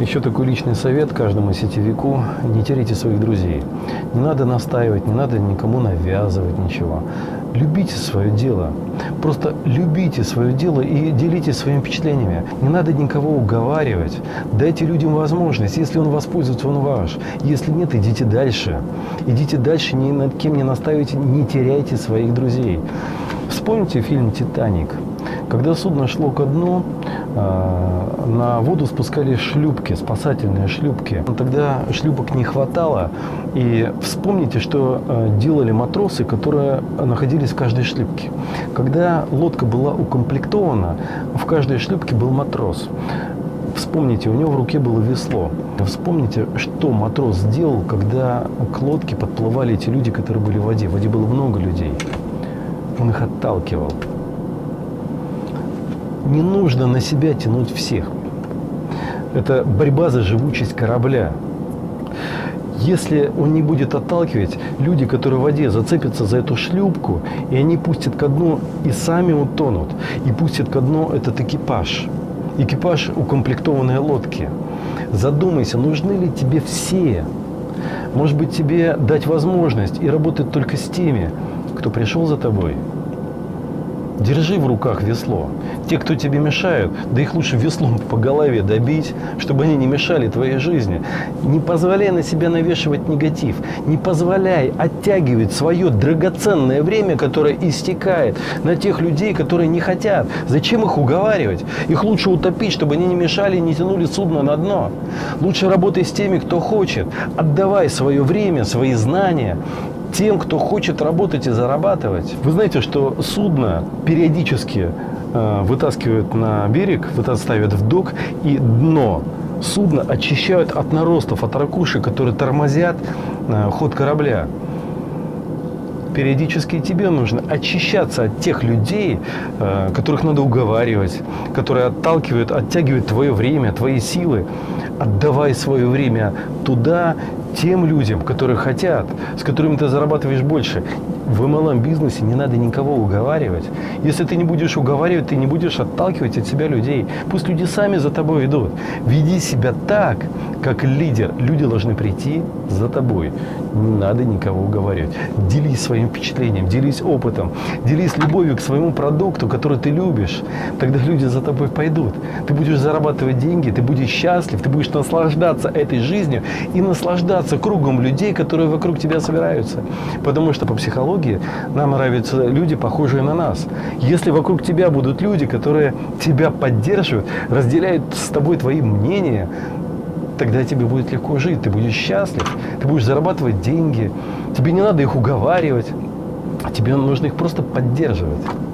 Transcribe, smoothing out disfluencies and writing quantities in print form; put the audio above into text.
Еще такой личный совет каждому сетевику: не теряйте своих друзей. Не надо настаивать, не надо никому навязывать ничего. Любите свое дело. Просто любите свое дело и делитесь своими впечатлениями. Не надо никого уговаривать. Дайте людям возможность. Если он воспользуется, он ваш. Если нет, идите дальше. Идите дальше, ни над кем не настаивайте, не теряйте своих друзей. Вспомните фильм «Титаник». Когда судно шло ко дну, на воду спускались шлюпки, спасательные шлюпки. Тогда шлюпок не хватало. И вспомните, что делали матросы, которые находились в каждой шлюпке. Когда лодка была укомплектована, в каждой шлюпке был матрос. Вспомните, у него в руке было весло. Вспомните, что матрос сделал, когда к лодке подплывали эти люди, которые были в воде. В воде было много людей. Он их отталкивал. Не нужно на себя тянуть всех. Это борьба за живучесть корабля. Если он не будет отталкивать, люди, которые в воде, зацепятся за эту шлюпку, и они пустят ко дну и сами утонут. И пустят ко дну этот экипаж. Экипаж укомплектованной лодки. Задумайся, нужны ли тебе все? Может быть, тебе дать возможность и работать только с теми, кто пришел за тобой? Держи в руках весло. Те, кто тебе мешают, да их лучше веслом по голове добить, чтобы они не мешали твоей жизни. Не позволяй на себя навешивать негатив. Не позволяй оттягивать свое драгоценное время, которое истекает, на тех людей, которые не хотят. Зачем их уговаривать? Их лучше утопить, чтобы они не мешали и не тянули судно на дно. Лучше работай с теми, кто хочет. Отдавай свое время, свои знания тем, кто хочет работать и зарабатывать. Вы знаете, что судно периодически вытаскивают на берег, ставят в док, и дно судна очищают от наростов, от ракушек, которые тормозят ход корабля. Периодически тебе нужно очищаться от тех людей, которых надо уговаривать, которые оттягивают твое время, твои силы. Отдавай свое время туда, тем людям, которые хотят, с которыми ты зарабатываешь больше. В MLM-бизнесе не надо никого уговаривать. Если ты не будешь уговаривать, ты не будешь отталкивать от себя людей. Пусть люди сами за тобой идут. Веди себя так, как лидер. Люди должны прийти за тобой. Не надо никого уговаривать. Делись своим впечатлением, делись опытом, делись любовью к своему продукту, который ты любишь. Тогда люди за тобой пойдут. Ты будешь зарабатывать деньги, ты будешь счастлив, ты будешь наслаждаться этой жизнью и наслаждаться кругом людей, которые вокруг тебя собираются. Потому что по психологии нам нравятся люди, похожие на нас. Если вокруг тебя будут люди, которые тебя поддерживают, разделяют с тобой твои мнения, тогда тебе будет легко жить, ты будешь счастлив, ты будешь зарабатывать деньги, тебе не надо их уговаривать, тебе нужно их просто поддерживать.